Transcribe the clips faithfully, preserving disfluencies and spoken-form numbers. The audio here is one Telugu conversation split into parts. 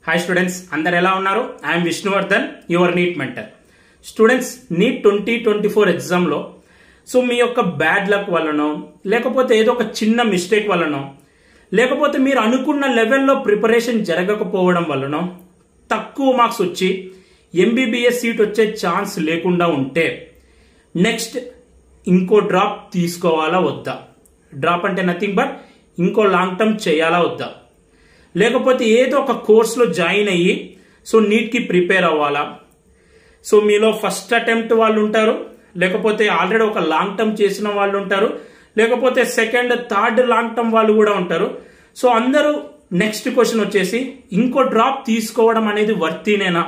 హాయ్ స్టూడెంట్స్, అందరు ఎలా ఉన్నారు? I'm Vishnuvardhan, your NEET mentor. Students, NEET twenty twenty four ఎగ్జామ్లో సో మీ యొక్క బ్యాడ్ లక్ వల్లనో లేకపోతే ఏదో ఒక చిన్న మిస్టేక్ వల్లనో లేకపోతే మీరు అనుకున్న లెవెల్లో ప్రిపరేషన్ జరగకపోవడం వల్లనో తక్కువ మార్క్స్ వచ్చి ఎంబీబీఎస్ సీట్ వచ్చే ఛాన్స్ లేకుండా ఉంటే నెక్స్ట్ ఇంకో డ్రాప్ తీసుకోవాలా వద్దా? డ్రాప్ అంటే నథింగ్ బట్ ఇంకో లాంగ్ టర్మ్ చేయాలా వద్దా? లేకపోతే ఏదో ఒక కోర్సులో జాయిన్ అయ్యి సో నీట్కి ప్రిపేర్ అవ్వాలా? సో మీలో ఫస్ట్ అటెంప్ట్ వాళ్ళు ఉంటారు, లేకపోతే ఆల్రెడీ ఒక లాంగ్ టర్మ్ చేసిన వాళ్ళు ఉంటారు, లేకపోతే సెకండ్ థర్డ్ లాంగ్ టర్మ్ వాళ్ళు కూడా ఉంటారు. సో అందరూ నెక్స్ట్ క్వశ్చన్ వచ్చేసి ఇంకో డ్రాప్ తీసుకోవడం అనేది వర్తీనేనా?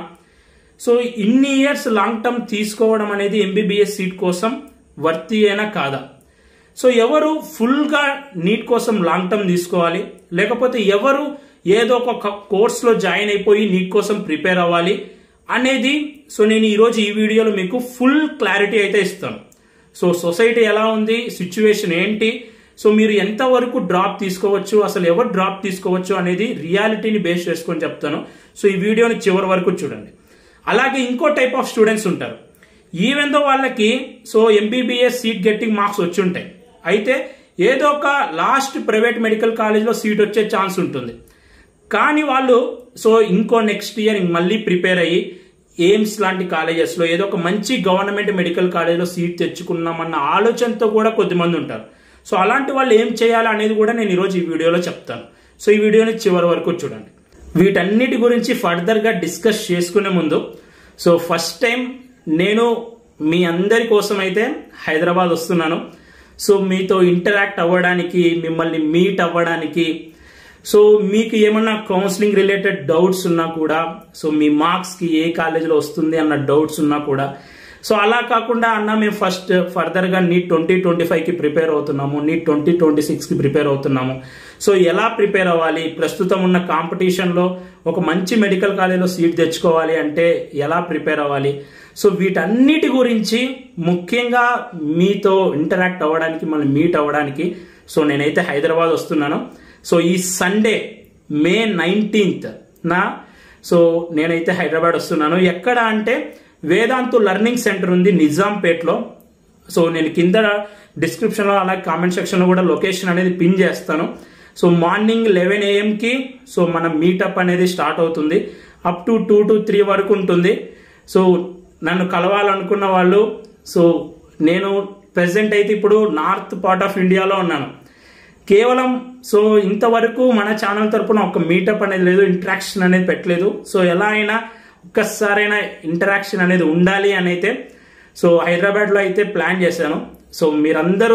సో ఇన్ని ఇయర్స్ లాంగ్ టర్మ్ తీసుకోవడం అనేది ఎంబీబీఎస్ సీట్ కోసం వర్తీయేనా కాదా? సో ఎవరు ఫుల్గా నీట్ కోసం లాంగ్ టర్మ్ తీసుకోవాలి, లేకపోతే ఎవరు ఏదో ఒక కోర్స్లో జాయిన్ అయిపోయి నీట్ కోసం ప్రిపేర్ అవ్వాలి అనేది సో నేను ఈరోజు ఈ వీడియోలో మీకు ఫుల్ క్లారిటీ అయితే ఇస్తాను. సో సొసైటీ ఎలా ఉంది, సిచ్యువేషన్ ఏంటి, సో మీరు ఎంతవరకు డ్రాప్ తీసుకోవచ్చు, అసలు ఎవరు డ్రాప్ తీసుకోవచ్చు అనేది రియాలిటీని బేస్ చేసుకొని చెప్తాను. సో ఈ వీడియోని చివరి వరకు చూడండి. అలాగే ఇంకో టైప్ ఆఫ్ స్టూడెంట్స్ ఉంటారు, ఈవెన్ దో వాళ్ళకి so MBBS seat getting marks వచ్చి ఉంటాయి, అయితే ఏదో ఒక లాస్ట్ ప్రైవేట్ మెడికల్ కాలేజ్లో సీట్ వచ్చే ఛాన్స్ ఉంటుంది, కానీ వాళ్ళు సో ఇంకో నెక్స్ట్ ఇయర్ మళ్ళీ ప్రిపేర్ అయ్యి ఎయిమ్స్ లాంటి కాలేజెస్లో ఏదో ఒక మంచి గవర్నమెంట్ మెడికల్ కాలేజ్లో సీట్ తెచ్చుకున్నామన్న ఆలోచనతో కూడా కొద్దిమంది ఉంటారు. సో అలాంటి వాళ్ళు ఏం చేయాలి అనేది కూడా నేను ఈరోజు ఈ వీడియోలో చెప్తాను. సో ఈ వీడియోని చివరి వరకు చూడండి. వీటన్నిటి గురించి ఫర్దర్గా డిస్కస్ చేసుకునే ముందు సో ఫస్ట్ టైం నేను మీ అందరి కోసం అయితే హైదరాబాద్ వస్తున్నాను. సో మీతో ఇంటరాక్ట్ అవ్వడానికి, మిమ్మల్ని మీట్ అవ్వడానికి, సో మీకు ఏమన్నా కౌన్సిలింగ్ రిలేటెడ్ డౌట్స్ ఉన్నా కూడా, సో మీ మార్క్స్కి ఏ కాలేజీలో వస్తుంది అన్న డౌట్స్ ఉన్నా కూడా, సో అలా కాకుండా అన్న మేము ఫస్ట్ ఫర్దర్గా నీట్ ట్వంటీ ట్వంటీ ఫైవ్కి ప్రిపేర్ అవుతున్నాము, నీట్ ట్వంటీ ట్వంటీ సిక్స్కి ప్రిపేర్ అవుతున్నాము, సో ఎలా ప్రిపేర్ అవ్వాలి, ప్రస్తుతం ఉన్న కాంపిటీషన్లో ఒక మంచి మెడికల్ కాలేజీలో సీట్ తెచ్చుకోవాలి అంటే ఎలా ప్రిపేర్ అవ్వాలి, సో వీటన్నిటి గురించి ముఖ్యంగా మీతో ఇంటరాక్ట్ అవ్వడానికి, మళ్ళీ మీట్ అవ్వడానికి సో నేనైతే హైదరాబాద్ వస్తున్నాను. సో ఈ సండే మే నైన్టీన్త్ నా సో నేనైతే హైదరాబాద్ వస్తున్నాను. ఎక్కడ అంటే వేదాంతు లెర్నింగ్ సెంటర్ ఉంది నిజాంపేట్లో. సో నేను కింద డిస్క్రిప్షన్లో అలాగే కామెంట్ సెక్షన్లో కూడా లొకేషన్ అనేది పిన్ చేస్తాను. సో మార్నింగ్ లెవెన్ ఏఎంకి సో మన మీటప్ అనేది స్టార్ట్ అవుతుంది, up to two to three వరకు ఉంటుంది. సో నన్ను కలవాలనుకున్న వాళ్ళు, సో నేను ప్రెసెంట్ అయితే ఇప్పుడు నార్త్ పార్ట్ ఆఫ్ ఇండియాలో ఉన్నాను. కేవలం సో ఇంతవరకు మన ఛానల్ తరపున ఒక మీటప్ అనేది లేదు, ఇంటరాక్షన్ అనేది పెట్టలేదు. సో ఎలా అయినా ఒక్కసారైనా ఇంటరాక్షన్ అనేది ఉండాలి అని అయితే సో హైదరాబాద్లో అయితే ప్లాన్ చేశాను. సో మీరందరూ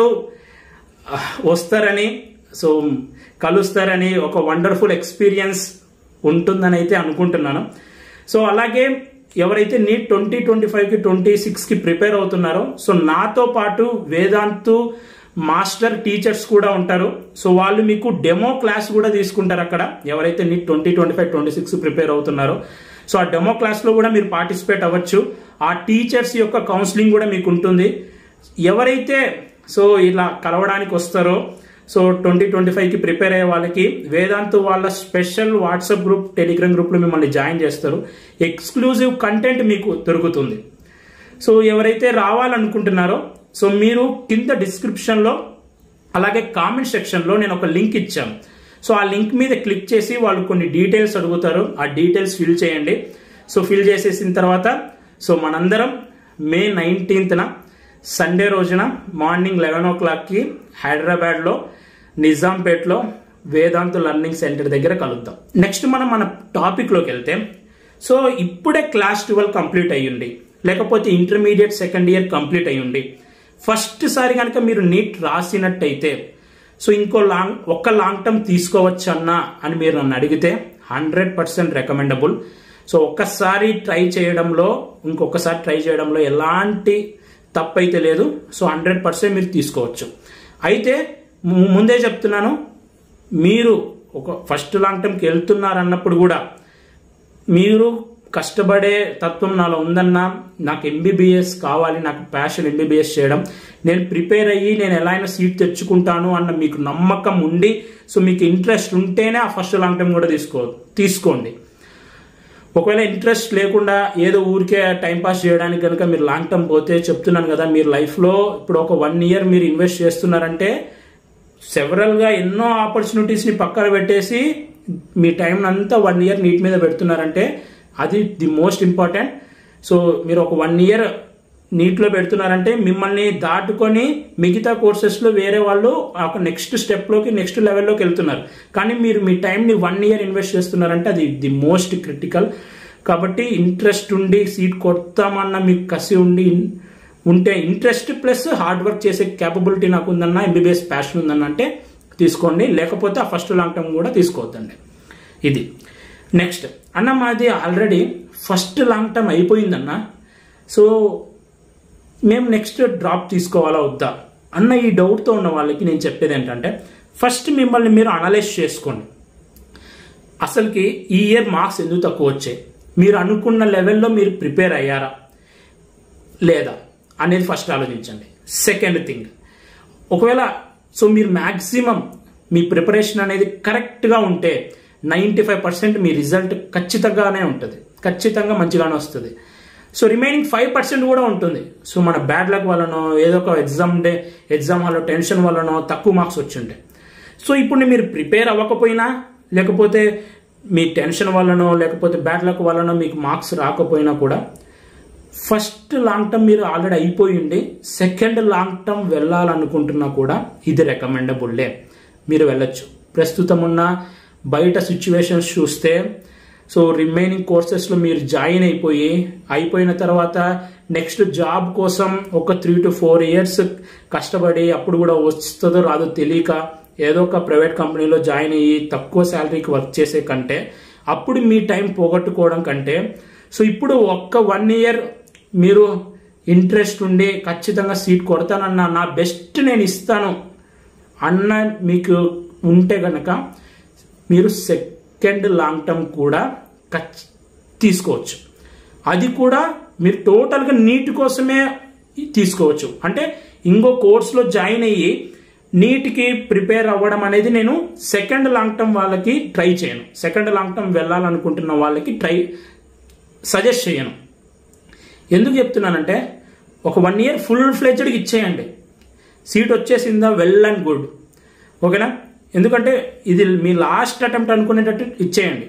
వస్తారని, సో కలుస్తారని, ఒక వండర్ఫుల్ ఎక్స్పీరియన్స్ ఉంటుందని అయితే అనుకుంటున్నాను. సో అలాగే ఎవరైతే నీట్ ట్వంటీ ట్వంటీ ఫైవ్కి ట్వంటీ సిక్స్కి ప్రిపేర్ అవుతున్నారో సో నాతో పాటు వేదాంతు మాస్టర్ టీచర్స్ కూడా ఉంటారు. సో వాళ్ళు మీకు డెమో క్లాస్ కూడా తీసుకుంటారు అక్కడ, ఎవరైతే NEET twenty twenty five twenty six prepare అవుతున్నారో. సో ఆ డెమో క్లాస్లో కూడా మీరు పార్టిసిపేట్ అవ్వచ్చు. ఆ టీచర్స్ యొక్క కౌన్సిలింగ్ కూడా మీకు ఉంటుంది. ఎవరైతే సో ఇలా కలవడానికి వస్తారో సో ట్వంటీ ట్వంటీ ఫైవ్కి ప్రిపేర్ అయ్యే వాళ్ళకి వేదాంతు వాళ్ళ స్పెషల్ వాట్సాప్ గ్రూప్, టెలిగ్రామ్ గ్రూప్లో మిమ్మల్ని జాయిన్ చేస్తారు. ఎక్స్క్లూజివ్ కంటెంట్ మీకు దొరుకుతుంది. సో ఎవరైతే రావాలనుకుంటున్నారో సో మీరు కింద డిస్క్రిప్షన్లో అలాగే కామెంట్ సెక్షన్లో నేను ఒక లింక్ ఇచ్చాను. సో ఆ లింక్ మీద క్లిక్ చేసి వాళ్ళు కొన్ని డీటెయిల్స్ అడుగుతారు, ఆ డీటెయిల్స్ ఫిల్ చేయండి. సో ఫిల్ చేసేసిన తర్వాత సో మనందరం మే నైన్టీన్త్న సండే రోజున మార్నింగ్ లెవెన్ ఓ క్లాక్కి హైదరాబాద్లో నిజాంపేట్లో వేదాంతు లెర్నింగ్ సెంటర్ దగ్గర కలుద్దాం. నెక్స్ట్ మనం మన టాపిక్లోకి వెళ్తే సో ఇప్పుడే క్లాస్ ట్వెల్వ్ కంప్లీట్ అయ్యింది, లేకపోతే ఇంటర్మీడియట్ సెకండ్ ఇయర్ కంప్లీట్ అయ్యింది, ఫస్ట్ సారి కనుక మీరు నీట్ రాసినట్టయితే సో ఇంకో లాంగ్ ఒక్క లాంగ్ టర్మ్ తీసుకోవచ్చు అన్నా అని మీరు నన్ను అడిగితే హండ్రెడ్ పర్సెంట్ రికమెండబుల్. సో ఒక్కసారి ట్రై చేయడంలో, ఇంకొకసారి ట్రై చేయడంలో ఎలాంటి తప్పు అయితే లేదు. సో హండ్రెడ్ పర్సెంట్ మీరు తీసుకోవచ్చు. అయితే ముందే చెప్తున్నాను, మీరు ఒక ఫస్ట్ లాంగ్ టర్మ్కి వెళ్తున్నారన్నప్పుడు కూడా మీరు కష్టపడే తత్వం నాలో ఉందన్నా, నాకు ఎంబీబీఎస్ కావాలి, నాకు ప్యాషన్ ఎంబీబీఎస్ చేయడం, నేను ప్రిపేర్ అయ్యి నేను ఎలా అయినా సీట్ తెచ్చుకుంటాను అన్న మీకు నమ్మకం ఉండి సో మీకు ఇంట్రెస్ట్ ఉంటేనే ఆ ఫస్ట్ లాంగ్ టర్మ్ కూడా తీసుకో తీసుకోండి ఒకవేళ ఇంట్రెస్ట్ లేకుండా ఏదో ఊరికే టైంపాస్ చేయడానికి కనుక మీరు లాంగ్ టర్మ్ పోతే చెప్తున్నాను కదా, మీరు లైఫ్లో ఇప్పుడు ఒక వన్ ఇయర్ మీరు ఇన్వెస్ట్ చేస్తున్నారంటే సెవరల్గా ఎన్నో ఆపర్చునిటీస్ని పక్కన పెట్టేసి మీ టైం అంతా వన్ ఇయర్ నీట్ మీద పెడుతున్నారంటే అది ది మోస్ట్ ఇంపార్టెంట్. సో మీరు ఒక వన్ ఇయర్ నీట్లో పెడుతున్నారంటే మిమ్మల్ని దాటుకొని మిగతా కోర్సెస్లో వేరే వాళ్ళు ఒక నెక్స్ట్ స్టెప్లోకి నెక్స్ట్ లెవెల్లోకి వెళ్తున్నారు. కానీ మీరు మీ టైంని వన్ ఇయర్ ఇన్వెస్ట్ చేస్తున్నారంటే అది ది మోస్ట్ క్రిటికల్. కాబట్టి ఇంట్రెస్ట్ ఉండి సీట్ కొడతామన్న మీకు కసి ఉండి ఉంటే, ఇంట్రెస్ట్ ప్లస్ హార్డ్ వర్క్ చేసే క్యాపబిలిటీ నాకు ఉందన్న, ఎంబీబీఎస్ ప్యాషన్ ఉందన్న అంటే తీసుకోండి. లేకపోతే ఆ ఫస్ట్ లాంగ్ టర్మ్ కూడా తీసుకోవద్దండి. ఇది నెక్స్ట్ అన్న మాది ఆల్రెడీ ఫస్ట్ లాంగ్ టర్మ్ అయిపోయిందన్న, సో మేము నెక్స్ట్ డ్రాప్ తీసుకోవాలా వద్దా అన్న ఈ డౌట్తో ఉన్న వాళ్ళకి నేను చెప్పేది ఏంటంటే, ఫస్ట్ మిమ్మల్ని మీరు అనలైజ్ చేసుకోండి. అసలుకి ఈ ఇయర్ మార్క్స్ ఎందుకు తక్కువ వచ్చాయి, మీరు అనుకున్న లెవెల్లో మీరు ప్రిపేర్ అయ్యారా లేదా అనేది ఫస్ట్ ఆలోచించండి. సెకండ్ థింగ్, ఒకవేళ సో మీరు మ్యాక్సిమం మీ ప్రిపరేషన్ అనేది కరెక్ట్గా ఉంటే నైంటీ ఫైవ్ పర్సెంట్ మీ రిజల్ట్ ఖచ్చితంగానే ఉంటుంది, ఖచ్చితంగా మంచిగానే వస్తుంది. సో రిమైనింగ్ ఫైవ్ పర్సెంట్ కూడా ఉంటుంది. సో మన బ్యాడ్ లక్ వల్లనో ఏదో ఒక ఎగ్జామ్ డే ఎగ్జామ్ వల్ల టెన్షన్ వల్లనో తక్కువ మార్క్స్ వచ్చి ఉంటాయి. సో ఇప్పుడు మీరు ప్రిపేర్ అవ్వకపోయినా, లేకపోతే మీ టెన్షన్ వల్లనో లేకపోతే బ్యాడ్ లక్ వల్లనో మీకు మార్క్స్ రాకపోయినా కూడా ఫస్ట్ లాంగ్ టర్మ్ మీరు ఆల్రెడీ అయిపోయింది, సెకండ్ లాంగ్ టర్మ్ వెళ్ళాలనుకుంటున్నా కూడా ఇది రికమెండబుల్లే, మీరు వెళ్ళొచ్చు. ప్రస్తుతం ఉన్న బయట సిచ్యువేషన్స్ చూస్తే సో రిమైనింగ్ కోర్సెస్లో మీరు జాయిన్ అయిపోయి అయిపోయిన తర్వాత నెక్స్ట్ జాబ్ కోసం ఒక త్రీ టు ఫోర్ ఇయర్స్ కష్టపడి అప్పుడు కూడా వస్తుందో రాదో తెలియక ఏదో ఒక ప్రైవేట్ కంపెనీలో జాయిన్ అయ్యి తక్కువ శాలరీకి వర్క్ చేసే కంటే అప్పుడు మీ టైం పోగొట్టుకోవడం కంటే సో ఇప్పుడు ఒక్క వన్ ఇయర్ మీరు ఇంట్రెస్ట్ ఉండి ఖచ్చితంగా సీట్ కొడతానన్న, నా బెస్ట్ నేను ఇస్తాను అన్న మీకు ఉంటే కనుక మీరు సెకండ్ లాంగ్ టర్మ్ కూడా తీసుకోవచ్చు. అది కూడా మీరు టోటల్గా నీట్ కోసమే తీసుకోవచ్చు. అంటే ఇంకో కోర్సులో జాయిన్ అయ్యి నీట్కి ప్రిపేర్ అవ్వడం అనేది నేను సెకండ్ లాంగ్ టర్మ్ వాళ్ళకి ట్రై చేయను, సెకండ్ లాంగ్ టర్మ్ వెళ్ళాలనుకుంటున్న వాళ్ళకి ట్రై సజెస్ట్ చేయను. ఎందుకు చెప్తున్నానంటే ఒక వన్ ఇయర్ ఫుల్ ఫ్లెడ్జ్డ్కి ఇచ్చేయండి, సీట్ వచ్చేసిందా వెల్ అండ్ గుడ్, ఓకేనా. ఎందుకంటే ఇది మీ లాస్ట్ అటెంప్ట్ అనుకునేటట్టు ఇచ్చేయండి.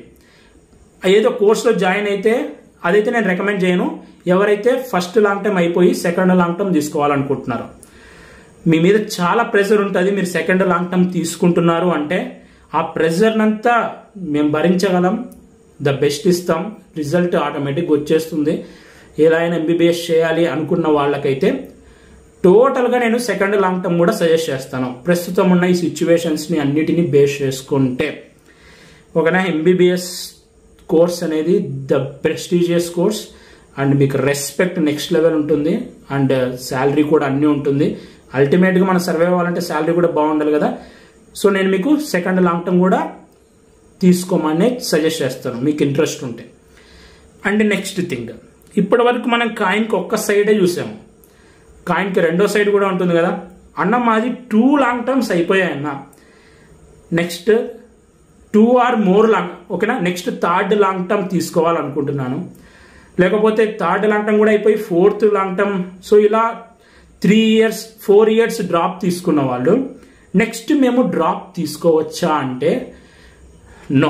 ఏదో కోర్సులో జాయిన్ అయితే అదైతే నేను రికమెండ్ చేయను. ఎవరైతే ఫస్ట్ లాంగ్ టర్మ్ అయిపోయి సెకండ్ లాంగ్ టర్మ్ తీసుకోవాలనుకుంటున్నారో, మీ మీద చాలా ప్రెషర్ ఉంటుంది, మీరు సెకండ్ లాంగ్ టర్మ్ తీసుకుంటున్నారు అంటే ఆ ప్రెషర్నంతా మేము భరించగలం, ద బెస్ట్ ఇస్తాం, రిజల్ట్ ఆటోమేటిక్గా వచ్చేస్తుంది. ఎలా అయినా ఎంబీబీఎస్ చేయాలి అనుకున్న వాళ్ళకైతే టోటల్గా నేను సెకండ్ లాంగ్ టర్మ్ కూడా సజెస్ట్ చేస్తాను, ప్రస్తుతం ఉన్న ఈ సిచ్యువేషన్స్ని అన్నిటినీ బేస్ చేసుకుంటే. ఓకేనా, ఎంబీబీఎస్ కోర్స్ అనేది ద ప్రెస్టీజియస్ కోర్స్ అండ్ మీకు రెస్పెక్ట్ నెక్స్ట్ లెవెల్ ఉంటుంది అండ్ శాలరీ కూడా అన్నీ ఉంటుంది. అల్టిమేట్గా మనం సర్వైవ్ అవ్వాలంటే శాలరీ కూడా బాగుండాలి కదా. సో నేను మీకు సెకండ్ లాంగ్ టర్మ్ కూడా తీసుకోమని సజెస్ట్ చేస్తాను మీకు ఇంట్రెస్ట్ ఉంటే. అండ్ నెక్స్ట్ థింగ్, ఇప్పటి వరకు మనం కాయిన్కి ఒక్క సైడే చూసాము, కాయిన్కి రెండో సైడ్ కూడా ఉంటుంది కదా అన్న. మాది టూ లాంగ్ టర్మ్స్ అయిపోయాయి అన్న, next two or more long, ఓకేనా. నెక్స్ట్ థర్డ్ లాంగ్ టర్మ్ తీసుకోవాలనుకుంటున్నాను, లేకపోతే థర్డ్ లాంగ్ టర్మ్ కూడా అయిపోయి ఫోర్త్ లాంగ్ టర్మ్. సో ఇలా three years four years drop తీసుకున్న వాళ్ళు నెక్స్ట్ మేము డ్రాప్ తీసుకోవచ్చా అంటే నో.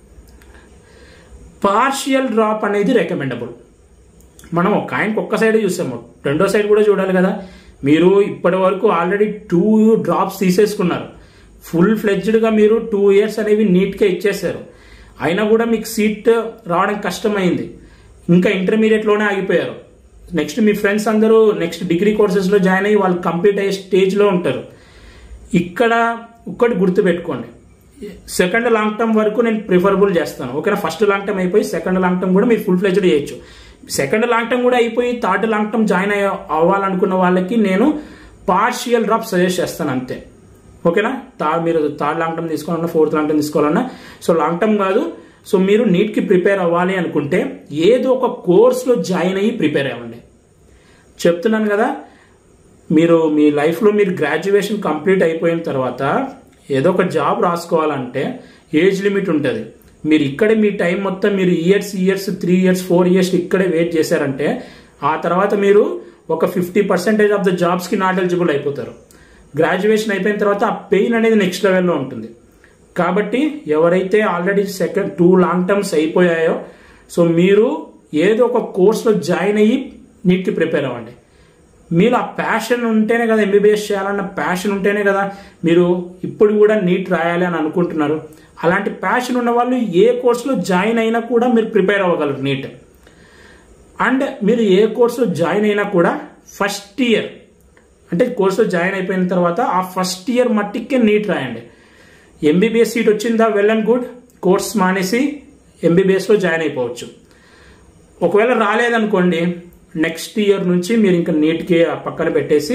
పార్షియల్ డ్రాప్ అనేది రికమెండబుల్. మనం ఒక కాయిన్కి ఒక్క సైడ్ చూసాము, రెండో సైడ్ కూడా చూడాలి కదా. మీరు ఇప్పటి వరకు ఆల్రెడీ టూ డ్రాప్స్ తీసేసుకున్నారు, ఫుల్ ఫ్లెడ్జ్డ్గా మీరు టూ ఇయర్స్ అనేవి నీట్గా ఇచ్చేసారు, అయినా కూడా మీకు సీట్ రావడం కష్టమైంది, ఇంకా ఇంటర్మీడియట్లోనే ఆగిపోయారు. నెక్స్ట్ మీ ఫ్రెండ్స్ అందరూ నెక్స్ట్ డిగ్రీ కోర్సెస్లో జాయిన్ అయ్యి వాళ్ళు కంప్లీట్ అయ్యే స్టేజ్లో ఉంటారు. ఇక్కడ ఒక్కటి గుర్తుపెట్టుకోండి, సెకండ్ లాంగ్ టర్మ్ వరకు నేను ప్రిఫరబుల్ చేస్తాను, ఓకేనా. ఫస్ట్ లాంగ్ టర్మ్ అయిపోయి సెకండ్ లాంగ్ టర్మ్ కూడా మీరు ఫుల్ ఫ్లెడ్జ్డ్ చేయొచ్చు. సెకండ్ లాంగ్ టర్మ్ కూడా అయిపోయి థర్డ్ లాంగ్ టర్మ్ జాయిన్ అయ్యి అవ్వాలనుకున్న వాళ్ళకి నేను పార్షియల్ డ్రాప్ సజెస్ట్ చేస్తాను అంతే, ఓకేనా. థర్డ్ మీరు థర్డ్ లాంగ్ టర్మ్ తీసుకోవాలన్నా ఫోర్త్ లాంగ్ టర్మ్ తీసుకోవాలన్నా సో లాంగ్ టర్మ్ కాదు. సో మీరు నీట్కి ప్రిపేర్ అవ్వాలి అనుకుంటే ఏదో ఒక కోర్స్లో జాయిన్ అయ్యి ప్రిపేర్ అవ్వండి. చెప్తున్నాను కదా, మీరు మీ లైఫ్లో మీరు గ్రాడ్యుయేషన్ కంప్లీట్ అయిపోయిన తర్వాత ఏదో ఒక జాబ్ రాసుకోవాలంటే ఏజ్ లిమిట్ ఉంటుంది. మీరు ఇక్కడే మీ టైం మొత్తం మీరు years years three years four years ఇక్కడే వెయిట్ చేశారంటే ఆ తర్వాత మీరు ఒక ఫిఫ్టీ పర్సెంటేజ్ ఆఫ్ ద జాబ్స్కి నాట్ ఎలిజిబుల్ అయిపోతారు. గ్రాడ్యుయేషన్ అయిపోయిన తర్వాత ఆ పెయిన్ అనేది నెక్స్ట్ లెవెల్లో ఉంటుంది. కాబట్టి ఎవరైతే already second two long terms అయిపోయాయో సో మీరు ఏదో ఒక కోర్స్లో జాయిన్ అయ్యి నీట్కి ప్రిపేర్ అవ్వండి. మీరు ఆ ప్యాషన్ ఉంటేనే కదా ఎంబీబీఎస్ చేయాలన్న ప్యాషన్ ఉంటేనే కదా మీరు ఇప్పుడు కూడా నీట్ రాయాలి అని అనుకుంటున్నారు. అలాంటి ప్యాషన్ ఉన్న వాళ్ళు ఏ కోర్సులో జాయిన్ అయినా కూడా మీరు ప్రిపేర్ అవ్వగలరు నీట్. అండ్ మీరు ఏ కోర్సులో జాయిన్ అయినా కూడా ఫస్ట్ ఇయర్ అంటే కోర్సులో జాయిన్ అయిపోయిన తర్వాత ఆ ఫస్ట్ ఇయర్ మట్టికే నీట్ రాయండి. ఎంబీబీఎస్ సీట్ వచ్చిందా వెల్ అండ్ గుడ్, కోర్స్ మానేసి ఎంబీబీఎస్లో జాయిన్ అయిపోవచ్చు. ఒకవేళ రాలేదనుకోండి నెక్స్ట్ ఇయర్ నుంచి మీరు ఇంకా నీట్కి పక్కన పెట్టేసి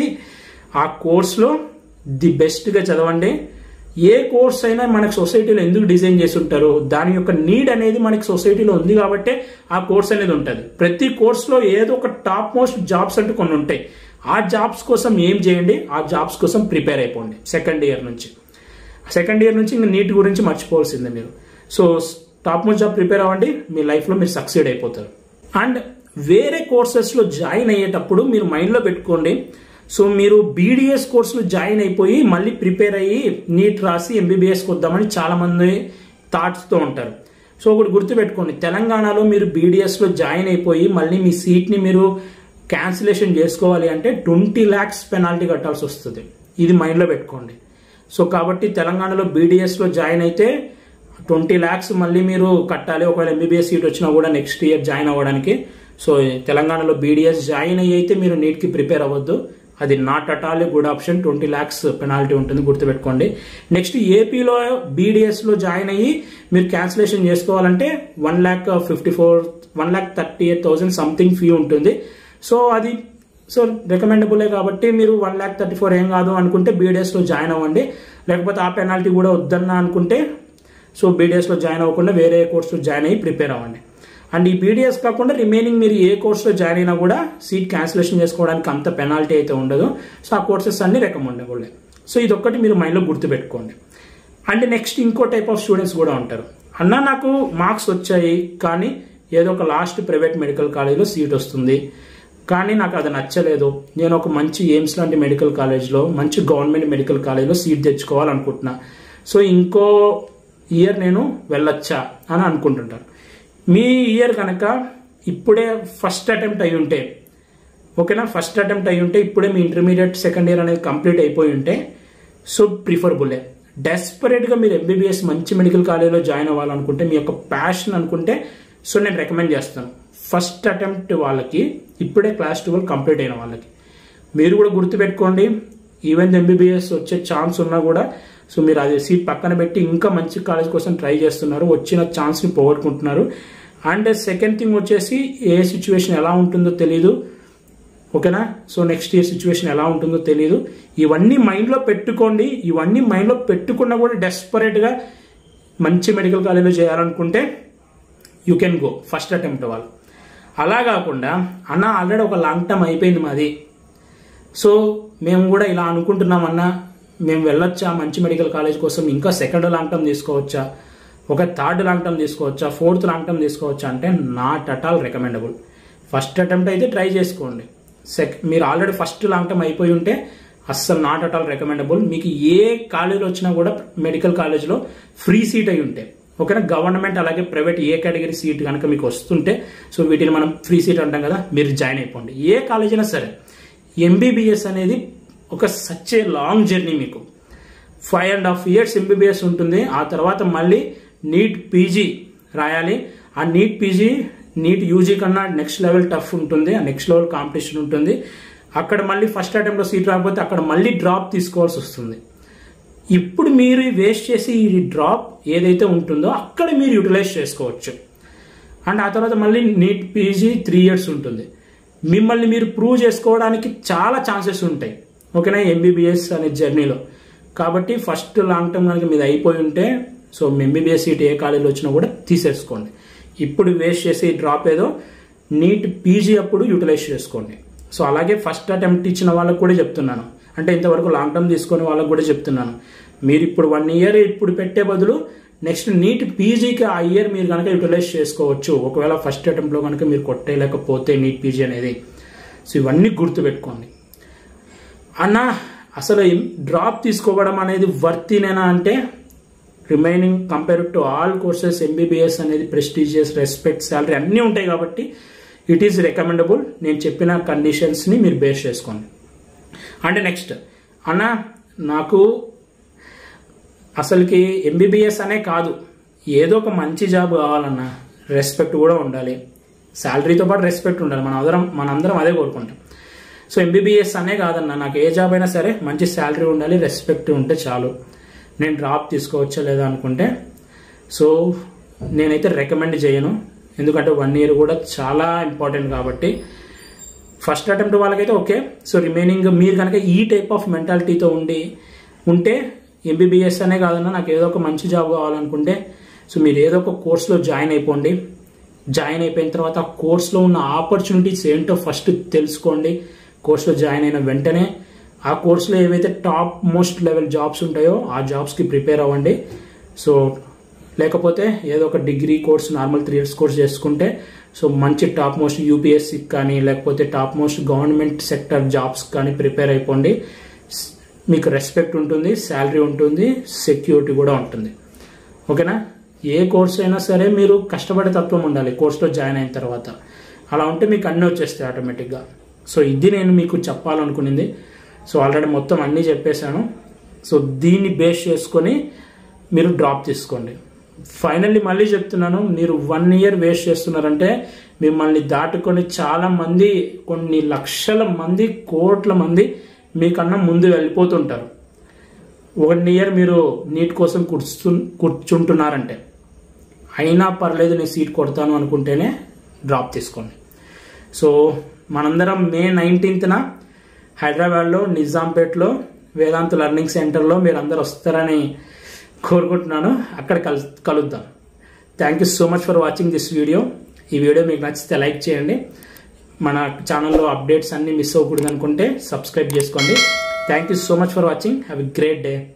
ఆ కోర్స్లో ది బెస్ట్గా చదవండి. ఏ కోర్స్ అయినా మనకి సొసైటీలో ఎందుకు డిజైన్ చేసి ఉంటారో దాని యొక్క నీడ్ అనేది మనకి సొసైటీలో ఉంది కాబట్టి ఆ కోర్స్ అనేది ఉంటుంది. ప్రతి కోర్స్లో ఏదో ఒక టాప్ మోస్ట్ జాబ్స్ అంటూ కొన్ని ఉంటాయి. ఆ జాబ్స్ కోసం ఏం చేయండి, ఆ జాబ్స్ కోసం ప్రిపేర్ అయిపోండి సెకండ్ ఇయర్ నుంచి. సెకండ్ ఇయర్ నుంచి ఇంకా నీట్ గురించి మర్చిపోవాల్సిందే మీరు. So top most job prepare అవ్వండి, మీ లైఫ్లో మీరు సక్సీడ్ అయిపోతారు. అండ్ వేరే కోర్సెస్లో జాయిన్ అయ్యేటప్పుడు మీరు మైండ్లో పెట్టుకోండి, సో మీరు బీడీఎస్ కోర్సులో జాయిన్ అయిపోయి మళ్ళీ ప్రిపేర్ అయ్యి నీట్ రాసి ఎంబీబీఎస్కి వద్దామని చాలా మంది థాట్స్తో ఉంటారు. సో ఒకటి గుర్తుపెట్టుకోండి, తెలంగాణలో మీరు బీడీఎస్లో జాయిన్ అయిపోయి మళ్ళీ మీ సీట్ని మీరు క్యాన్సిలేషన్ చేసుకోవాలి అంటే ట్వంటీ ల్యాక్స్ పెనాల్టీ కట్టాల్సి వస్తుంది. ఇది మైండ్లో పెట్టుకోండి. సో కాబట్టి తెలంగాణలో బీడీఎస్లో జాయిన్ అయితే ట్వంటీ ల్యాక్స్ మళ్ళీ మీరు కట్టాలి ఒకవేళ ఎంబీబీఎస్ సీట్ వచ్చినా కూడా నెక్స్ట్ ఇయర్ జాయిన్ అవ్వడానికి. సో తెలంగాణలో బీడీఎస్ జాయిన్ అయ్యి అయితే మీరు నీట్కి ప్రిపేర్ అవ్వద్దు, అది not at all good option. Twenty lakhs penalty ఉంటుంది, గుర్తుపెట్టుకోండి. నెక్స్ట్ ఏపీలో బీడీఎస్లో జాయిన్ అయ్యి మీరు క్యాన్సిలేషన్ చేసుకోవాలంటే one lakh fifty four one lakh thirty eight thousand something fee ఉంటుంది. సో అది సో రికమెండబులే కాబట్టి మీరు వన్ ల్యాక్ థర్టీ ఫోర్ ఏం కాదు అనుకుంటే బీడీఎస్లో జాయిన్ అవ్వండి. లేకపోతే ఆ పెనాల్టీ కూడా వద్దన్నా అనుకుంటే సో బీడీఎస్లో జాయిన్ అవ్వకుండా వేరే కోర్సులో జాయిన్ అయ్యి ప్రిపేర్ అవ్వండి. అండ్ ఈ బీడీఎస్ కాకుండా రిమైనింగ్ మీరు ఏ కోర్సులో జాయిన్ అయినా కూడా సీట్ క్యాన్సిలేషన్ చేసుకోవడానికి అంత పెనాల్టీ అయితే ఉండదు. సో ఆ కోర్సెస్ అన్ని రికమెండబుల్. సో ఇది ఒక్కటి మీరు మైండ్లో గుర్తుపెట్టుకోండి. అండ్ నెక్స్ట్ ఇంకో టైప్ ఆఫ్ స్టూడెంట్స్ కూడా ఉంటారు, అన్న నాకు మార్క్స్ వచ్చాయి కానీ ఏదో ఒక లాస్ట్ ప్రైవేట్ మెడికల్ కాలేజ్లో సీట్ వస్తుంది కానీ నాకు అది నచ్చలేదు, నేను ఒక మంచి ఎయిమ్స్ లాంటి మెడికల్ కాలేజ్లో మంచి గవర్నమెంట్ మెడికల్ కాలేజ్లో సీట్ తెచ్చుకోవాలనుకుంటున్నా, సో ఇంకో ఇయర్ నేను వెళ్ళొచ్చా అని అనుకుంటుంటారు. మీ ఇయర్ కనుక ఇప్పుడే ఫస్ట్ అటెంప్ట్ అయి ఉంటే ఓకేనా, ఫస్ట్ అటెంప్ట్ అయి ఉంటే ఇప్పుడే మీ ఇంటర్మీడియట్ సెకండ్ ఇయర్ అనేది కంప్లీట్ అయిపోయి ఉంటే సో ప్రిఫరబులే. డెస్పరేట్గా మీరు ఎంబీబీఎస్ మంచి మెడికల్ కాలేజ్లో జాయిన్ అవ్వాలనుకుంటే మీ యొక్క ప్యాషన్ అనుకుంటే సో నేను రికమెండ్ చేస్తాను ఫస్ట్ అటెంప్ట్ వాళ్ళకి, ఇప్పుడే క్లాస్ ట్వెల్వ్ కంప్లీట్ అయిన వాళ్ళకి. మీరు కూడా గుర్తుపెట్టుకోండి, ఈవెన్ ఎంబీబీఎస్ వచ్చే ఛాన్స్ ఉన్నా కూడా సో మీరు అది సీట్ పక్కన పెట్టి ఇంకా మంచి కాలేజ్ కోసం ట్రై చేస్తున్నారు, వచ్చిన ఛాన్స్ని పోగొట్టుకుంటున్నారు. అండ్ సెకండ్ థింగ్ వచ్చేసి ఏ సిచ్యువేషన్ ఎలా ఉంటుందో తెలీదు ఓకేనా. సో నెక్స్ట్ ఇయర్ సిచ్యువేషన్ ఎలా ఉంటుందో తెలీదు, ఇవన్నీ మైండ్లో పెట్టుకోండి. ఇవన్నీ మైండ్లో పెట్టుకున్నా కూడా డెస్పరేట్గా మంచి మెడికల్ కాలేజ్లో చేయాలనుకుంటే you can go first attempt వాళ్ళు. అలా కాకుండా అన్న ఆల్రెడీ ఒక లాంగ్ టర్మ్ అయిపోయింది మాది, సో మేము కూడా ఇలా అనుకుంటున్నామన్నా, మేము వెళ్ళొచ్చా మంచి మెడికల్ కాలేజ్ కోసం, ఇంకా సెకండ్ లాంగ్ టర్మ్ తీసుకోవచ్చా, ఒక థర్డ్ లాంగ్ టర్మ్ తీసుకోవచ్చా, ఫోర్త్ లాంగ్ టర్మ్ తీసుకోవచ్చా అంటే not at all recommendable. First attempt అయితే ట్రై చేసుకోండి. సెక్ మీరు ఆల్రెడీ ఫస్ట్ లాంగ్ టర్మ్ అయిపోయి ఉంటే అస్సలు నాట్ అట్ ఆల్ రికమెండబుల్. మీకు ఏ కాలేజ్లో వచ్చినా కూడా మెడికల్ కాలేజ్లో ఫ్రీ సీట్ అయి ఉంటే ఓకేనా, గవర్నమెంట్ అలాగే ప్రైవేట్ ఏ కేటగిరీ సీట్ కనుక మీకు వస్తుంటే సో వీటిని మనం ఫ్రీ సీట్ అంటాం కదా, మీరు జాయిన్ అయిపోండి. ఏ కాలేజ్ అయినా సరే ఎంబీబీఎస్ అనేది ఒక సచ్ ఏ లాంగ్ జర్నీ, మీకు five and half years MBBS ఉంటుంది. ఆ తర్వాత మళ్ళీ నీట్ పీజీ రాయాలి. ఆ నీట్ పీజీ నీట్ యూజీ కన్నా నెక్స్ట్ లెవెల్ టఫ్ ఉంటుంది, ఆ నెక్స్ట్ లెవెల్ కాంపిటీషన్ ఉంటుంది. అక్కడ మళ్ళీ ఫస్ట్ అటెంప్ట్లో సీట్ రాకపోతే అక్కడ మళ్ళీ డ్రాప్ తీసుకోవాల్సి వస్తుంది. ఇప్పుడు మీరు వేస్ట్ చేసి ఈ డ్రాప్ ఏదైతే ఉంటుందో అక్కడ మీరు యూటిలైజ్ చేసుకోవచ్చు. అండ్ ఆ తర్వాత మళ్ళీ నీట్ పీజీ త్రీ ఇయర్స్ ఉంటుంది. మిమ్మల్ని మీరు ప్రూవ్ చేసుకోవడానికి చాలా ఛాన్సెస్ ఉంటాయి ఓకేనా ఎంబీబీఎస్ అనే జర్నీలో. కాబట్టి ఫస్ట్ లాంగ్ టర్మ్ కనుక మీద అయిపోయి ఉంటే సో ఎంబీబీఎస్ సీట్ ఏ కాలేజీలో వచ్చినా కూడా తీసేసుకోండి. ఇప్పుడు వేస్ట్ చేసి డ్రాప్ ఏదో నీట్ పీజీ అప్పుడు యూటిలైజ్ చేసుకోండి. సో అలాగే ఫస్ట్ అటెంప్ట్ ఇచ్చిన వాళ్ళకు కూడా చెప్తున్నాను, అంటే ఇంతవరకు లాంగ్ టర్మ్ తీసుకునే వాళ్ళకు కూడా చెప్తున్నాను, మీరు ఇప్పుడు వన్ ఇయర్ ఇప్పుడు పెట్టే బదులు నెక్స్ట్ నీట్ పీజీకి ఆ ఇయర్ మీరు కనుక యూటిలైజ్ చేసుకోవచ్చు ఒకవేళ ఫస్ట్ అటెంప్ట్లో కనుక మీరు కొట్టేయలేకపోతే నీట్ పీజీ అనేది. సో ఇవన్నీ గుర్తుపెట్టుకోండి. అన్న అసలు డ్రాప్ తీసుకోవడం అనేది వర్తీనేనా అంటే remaining compare to all courses MBBS అనేది ప్రెస్టీజియస్, రెస్పెక్ట్, శాలరీ అన్నీ ఉంటాయి కాబట్టి ఇట్ ఈస్ రికమెండబుల్. నేను చెప్పిన కండిషన్స్ని మీరు బేస్ చేసుకోండి. అంటే నెక్స్ట్ అన్న నాకు అసలుకి ఎంబీబీఎస్ అనే కాదు, ఏదో ఒక మంచి జాబ్ కావాలన్నా, రెస్పెక్ట్ కూడా ఉండాలి, శాలరీతో పాటు రెస్పెక్ట్ ఉండాలి. మన అందరం మనందరం అదే కోరుకుంటాం. సో ఎంబీబీఎస్ అనే కాదన్నా, నాకు ఏ జాబ్ అయినా సరే మంచి శాలరీ ఉండాలి, రెస్పెక్ట్ ఉంటే చాలు, నేను డ్రాప్ తీసుకోవచ్చా లేదా అనుకుంటే సో నేనైతే రికమెండ్ చేయను. ఎందుకంటే వన్ ఇయర్ కూడా చాలా ఇంపార్టెంట్ కాబట్టి. ఫస్ట్ అటెంప్ట్ వాళ్ళకైతే ఓకే. సో రిమైనింగ్ మీరు కనుక ఈ టైప్ ఆఫ్ మెంటాలిటీతో ఉండి ఉంటే ఎంబీబీఎస్ అనే కాదన్నా నాకు ఏదో ఒక మంచి జాబ్ కావాలనుకుంటే సో మీరు ఏదో ఒక కోర్స్లో జాయిన్ అయిపోండి. జాయిన్ అయిపోయిన తర్వాత ఆ కోర్స్లో ఉన్న ఆపర్చునిటీస్ ఏంటో ఫస్ట్ తెలుసుకోండి. కోర్స్లో జాయిన్ అయిన వెంటనే ఆ కోర్స్లో ఏవైతే టాప్ మోస్ట్ లెవెల్ జాబ్స్ ఉంటాయో ఆ జాబ్స్కి ప్రిపేర్ అవ్వండి. సో లేకపోతే ఏదో ఒక degree course normal three years course చేసుకుంటే సో మంచి టాప్ మోస్ట్ యూపీఎస్సీకి కానీ లేకపోతే top most government sector jobs కానీ ప్రిపేర్ అయిపోండి. మీకు రెస్పెక్ట్ ఉంటుంది, శాలరీ ఉంటుంది, సెక్యూరిటీ కూడా ఉంటుంది. ఓకేనా? ఏ కోర్స్ అయినా సరే మీరు కష్టపడే తత్వం ఉండాలి కోర్స్లో జాయిన్ అయిన తర్వాత. అలా ఉంటే మీకు అన్నీ వచ్చేస్తాయి ఆటోమేటిక్గా. సో ఇది నేను మీకు చెప్పాలనుకునింది. సో ఆల్రెడీ మొత్తం అన్నీ చెప్పేశాను. సో దీన్ని బేస్ చేసుకొని మీరు డ్రాప్ తీసుకోండి. ఫైనల్లీ మళ్ళీ చెప్తున్నాను, మీరు వన్ ఇయర్ వేస్ట్ చేస్తున్నారంటే మిమ్మల్ని దాటుకొని చాలా మంది, కొన్ని లక్షల మంది, కోట్ల మంది మీకన్నా ముందు వెళ్ళిపోతుంటారు. వన్ ఇయర్ మీరు నీట్ కోసం కూర్చు కూర్చుంటున్నారంటే అయినా పర్లేదు నేను సీట్ కొడతాను అనుకుంటేనే డ్రాప్ తీసుకోండి. సో మనందరం మే నైన్టీన్త్న హైదరాబాద్లో నిజాంపేట్లో వేదాంత్ లెర్నింగ్ సెంటర్లో మీరు అందరు వస్తారని కోరుకుంటున్నాను. అక్కడ కలు కలుద్దాం. Thank you so much for watching this video. ఈ వీడియో మీకు నచ్చితే లైక్ చేయండి. మన ఛానల్లో అప్డేట్స్ అన్నీ మిస్ అవ్వకూడదు అనుకుంటే సబ్స్క్రైబ్ చేసుకోండి. Thank you so much for watching. Have a great day.